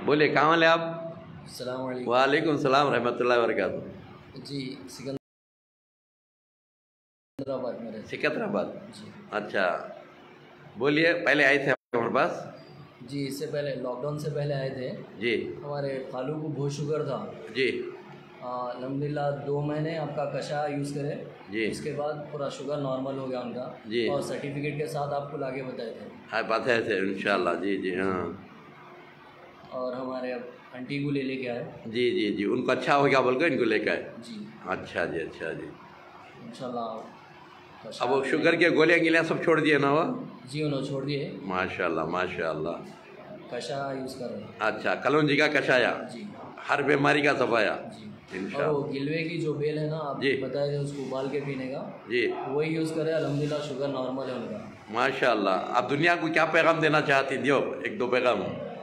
बोलिए, कहाँ वाले आप? अस्सलाम वालेकुम। वालेकुम सलाम रहमतुल्लाहि व बरकातुहू। जी, सिकंदराबाद में रहते। सिकंदराबाद। जी अच्छा, बोलिए, पहले आए थे हमारे पास? जी, इससे पहले लॉकडाउन से पहले आए थे। जी हमारे खालू को बहुत शुगर था। जी अल्हम्दुलिल्लाह 2 महीने आपका कषाय यूज़ करे। जी। उसके बाद पूरा शुगर नॉर्मल हो गया उनका। जी। और सर्टिफिकेट के साथ आपको लाके बताए थे। हाँ, बात है ऐसे इंशाल्लाह। जी जी हाँ। और हमारे अब आंटी को ले लेके आए। जी जी जी, उनको अच्छा हो गया बोल कर इनको लेकर आए। जी अच्छा जी, अच्छा जी। इंशाल्लाह। अब वो शुगर के गोलियाँ गिलियाँ सब छोड़ दिए ना वो? जी, उन्होंने छोड़ दिए। माशाल्लाह माशाल्लाह। कषाय यूज़ कर रहे हैं। अच्छा, कलौंजी का कषाया, जी हर बीमारी का सफाया। जी। और इंशाल्लाह। वो गिलवे की जो बेल है ना, आप जी। बताए थे उसको उबाल के पीने का, जी वही यूज़ करें। अल्हम्दुलिल्लाह शुगर नॉर्मल है उनका। माशाल्लाह। आप दुनिया को क्या पैगाम देना चाहती, दियो एक दो पैगाम।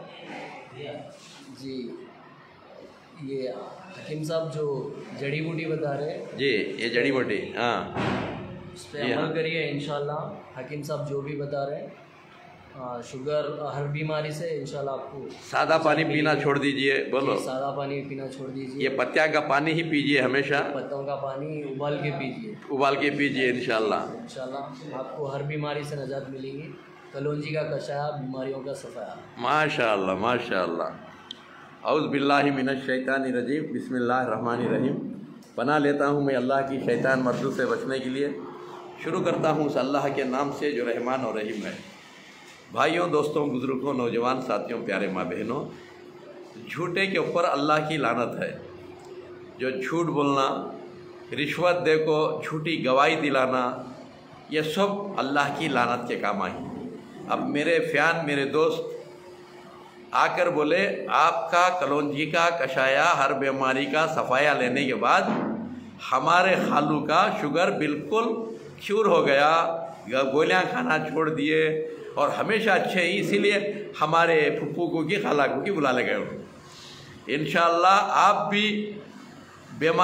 जी, ये हकीम साहब जो जड़ी बूटी बता रहे हैं, जी, ये जड़ी बूटी, हाँ उस पर जी, हाँ। अमल करिए इंशाल्लाह। हकीम साहब जो भी बता रहे हैं, शुगर हर बीमारी से इंशाल्लाह आपको। सादा पानी पीना छोड़ दीजिए, बोलो। जी, सादा पानी पीना छोड़ दीजिए। ये पत्तियाँ का पानी ही पीजिए हमेशा, पत्तों का पानी उबाल के पीजिए। उबाल के पीजिए इंशाल्लाह। इंशाल्लाह आपको हर बीमारी से निजात मिलेगी। कलौंजी का कषाया बीमारियों का सफाया। माशाल्लाह माशाल्लाह। औज़ बिल्लाहि मिनश शैतानिर रजीम, बिस्मिल्लाहिर रहमानिर रहीम। पनाह लेता हूँ मैं अल्लाह की शैतान मर्दू से बचने के लिए। शुरू करता हूँ उस अल्लाह के नाम से जो रहमान और रहीम है। भाइयों, दोस्तों, बुज़ुर्गों, नौजवान साथियों, प्यारे माँ बहनों, झूठे के ऊपर अल्लाह की लानत है। जो झूठ बोलना, रिश्वत दे को झूठी गवाही दिलाना, ये सब अल्लाह की लानत के काम आई। अब मेरे फ़ैन, मेरे दोस्त आकर बोले आपका कलौंजी का कषाया हर बीमारी का सफाया लेने के बाद हमारे खालू का शुगर बिल्कुल क्यूर हो गया, गोलियां खाना छोड़ दिए और हमेशा अच्छे ही, इसीलिए हमारे फुप्पू को की खाला को की बुला ले गए। इंशाअल्लाह आप भी बीमार